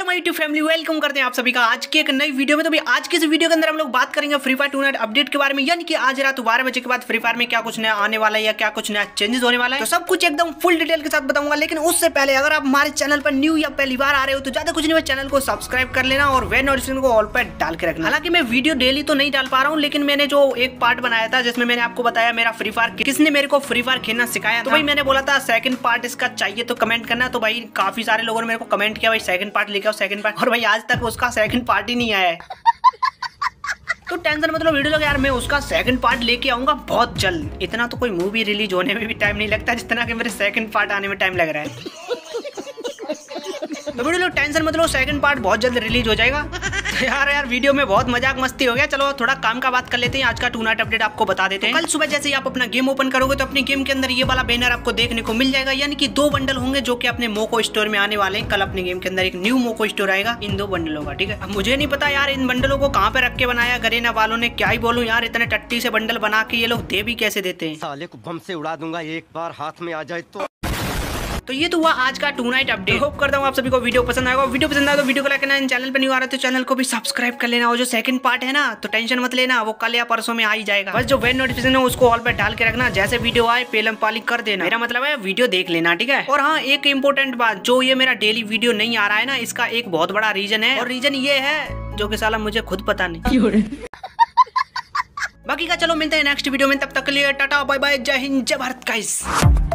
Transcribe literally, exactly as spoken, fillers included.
My YouTube family, welcome करते हैं आप सभी का आज की एक नई वीडियो में। तो भाई आज की इस वीडियो के अंदर हम लोग बात करेंगे Free Fire tonight update के बारे में, यानी कि आज रात बारह बजे के बाद फ्री फायर में क्या कुछ नया आने वाला है या क्या कुछ नया चेंजेस होने वाला है, तो सब कुछ एकदम फुल डिटेल के साथ बताऊंगा। लेकिन उससे पहले अगर आप हमारे चैनल पर न्यू या पहली बार आ रहे हो तो ज्यादा कुछ नहीं, चैनल को सब्सक्राइब कर लेना और वेल नोटिफिकेशन को ऑल पर डाल के रखना। हालांकि मैं वीडियो डेली तो नहीं डाल पा रहा हूँ, लेकिन मैंने जो एक पार्ट बनाया था जिसमें मैंने आपको बताया मेरा फ्री फायर किसने मेरे को फ्री फायर खेलना सिखाया, तो भाई मैंने बोला था सेकंड पार्ट इसका चाहिए तो कमेंट करना। तो भाई काफी सारे लोगों ने मेरे को कमेंट किया भाई सेकंड पार्ट लेके आओ सेकंड पार्ट, और भाई आज तक उसका सेकंड पार्ट ही नहीं आया है। तो टेंशन मतलब वीडियो लगे यार, मैं उसका सेकंड पार्ट लेके आऊंगा बहुत जल्द। इतना तो कोई मूवी रिलीज होने में भी टाइम नहीं लगता जितना कि मेरे सेकंड पार्ट आने में टाइम लग रहा है। तो वीडियो लोग टेंशन मतलब सेकंड पार्ट बहुत जल्द रिलीज हो जाएगा। तो यार यार वीडियो में बहुत मजाक मस्ती हो गया। चलो थोड़ा काम का बात कर लेते हैं। आज का टू नाइट अपडेट आपको बता देते हैं। कल सुबह जैसे ही आप अपना गेम ओपन करोगे तो अपनी गेम के अंदर ये वाला बैनर आपको देखने को मिल जाएगा, यानी कि दो बंडल होंगे जो कि अपने मोको स्टोर में आने वाले हैं। कल अपने गेम के अंदर एक न्यू मोको स्टोर आएगा इन दो बंडलों का, ठीक है। अब मुझे नहीं पता यार इन बंडलों को कहाँ पे रख के बनाया गरेना वालों ने, क्या ही बोलूं यार, इतने टट्टी से बंडल बना के ये लोग दे भी कैसे देते हैं। साले को बम से उड़ा दूंगा एक बार हाथ में आ जाए तो। तो ये तो हुआ आज का टू नाइट अपडेट। होप करता हूँ आप सभी को वीडियो पसंद आएगा। वीडियो पसंद आए तो वीडियो को लाइक करना, चैनल पे न्यू आ रहा है तो चैनल को भी सब्सक्राइब कर लेना। और जो सेकंड पार्ट है ना तो टेंशन मत लेना, वो कल या परसों में आ ही जाएगा। बस जो वेल नोटिफिकेशन है उसको ऑल पे डाल के रखना, जैसे वीडियो आए पेलम पाली कर देना। मेरा मतलब है वीडियो देख लेना, ठीक है। और हाँ एक इंपॉर्टेंट बात, जो ये मेरा डेली वीडियो नहीं आ रहा है ना, इसका एक बहुत बड़ा रीजन है, और रीजन ये है जो कि साला मुझे खुद पता नहीं। बाकी का चलो मिलते हैं नेक्स्ट वीडियो में, तब तक के लिए टाटा बाय बाय, जय हिंद जय भारत गाइस।